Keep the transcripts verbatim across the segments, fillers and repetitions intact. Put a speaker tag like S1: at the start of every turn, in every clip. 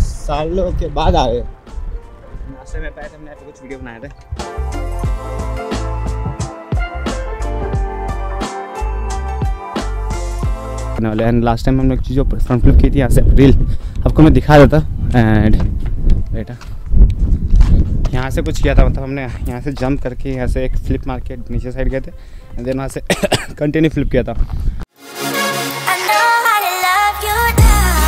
S1: सालों के बाद आए। नाश्ते में पाए थे हमने कुछ वीडियो बनाए थे। एंड लास्ट टाइम हमने एक चीज़ फ्रंट फ्लिप की थी यहाँ से, रील आपको मैं दिखा देता। एंड बेटा यहाँ से कुछ किया था, मतलब हमने यहाँ से जंप करके यहाँ से एक फ्लिप मार के नीचे साइड गए थे एंड देन वहाँ से कंटिन्यू फ्लिप किया था।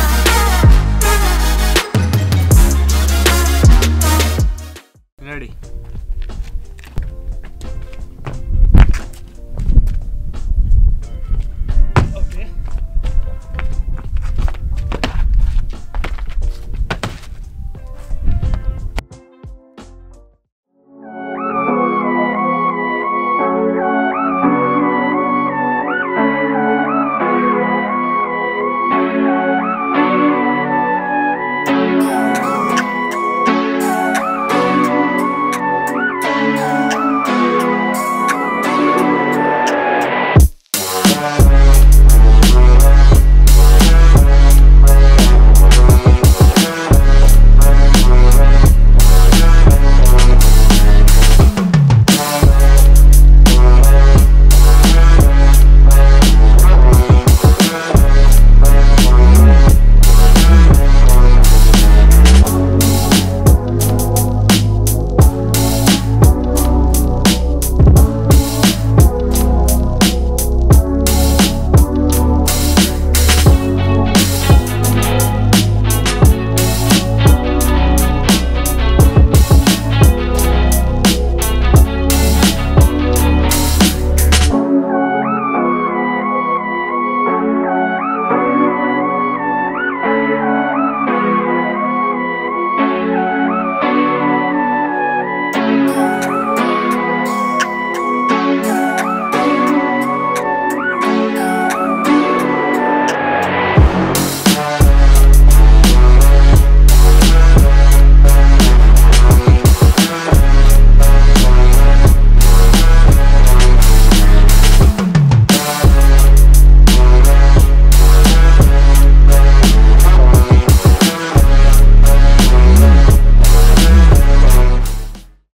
S1: रेडी।